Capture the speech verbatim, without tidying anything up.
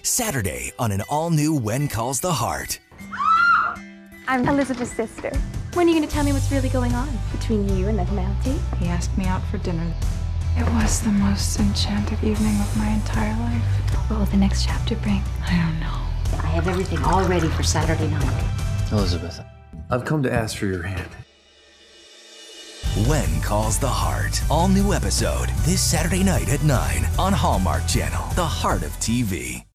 Saturday on an all-new When Calls the Heart. I'm Elizabeth's sister. When are you going to tell me what's really going on between you and that Mountie? He asked me out for dinner. It was the most enchanted evening of my entire life. What will the next chapter bring? I don't know. I have everything all ready for Saturday night. Elizabeth, I've come to ask for your hand. When Calls the Heart. All new episode this Saturday night at nine on Hallmark Channel, the heart of T V.